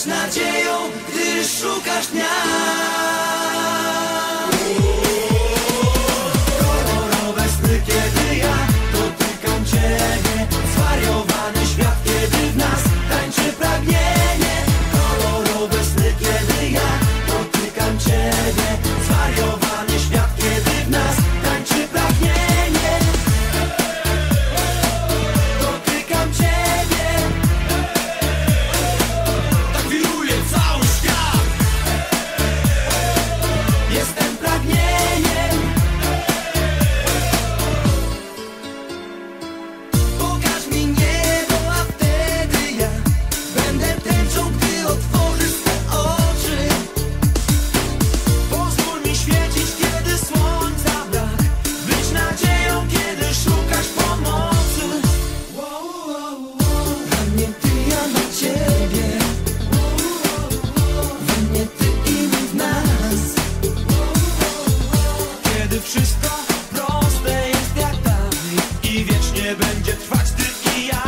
być nadzieją, gdy szukasz dnia. Kolorowe sny, kiedy ja dotykam ciebie. Zwariowany świat, kiedy w nas tańczy pragnienie. Kolorowe sny, kiedy ja dotykam ciebie. Zwariowany świat, kiedy w nas tańczy pragnienie. Dotykam ciebie. Tak wiruje cały świat. Jestem pragnieniem. Pokaż mi niebo, a wtedy ja będę tęczą, gdy otworzysz swe oczy. Pozwól mi świecić, kiedy słońca brak. Być nadzieją, kiedy szukasz pomocy. We mnie ty, ja dla ciebie. We mnie ty i my w nas. Kiedy wszystko proste jest jak dawniej i wiecznie będzie trwać ty i ja.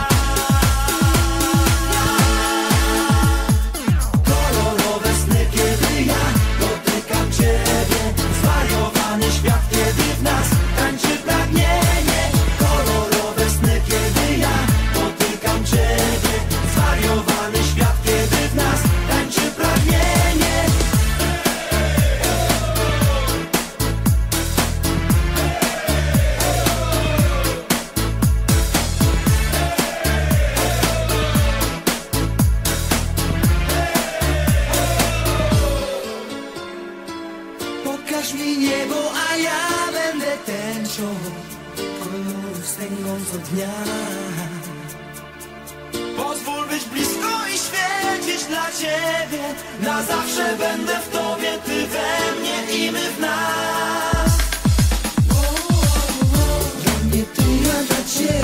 Kolorowe sny, kiedy ja dotykam ciebie. Zwariowany świat, kiedy w nas tańczy pragnienie. Kolorowe sny, kiedy ja dotykam ciebie. Zwariowany świat, kiedy w nas tańczy pragnienie. Pokaż mi niebo, a ja będę tęczą kolorów stęgącą dnia. Pozwól być blisko i świecić dla ciebie. Na zawsze będę w tobie, ty we mnie i my w nas. We mnie ty, ja dla ciebie.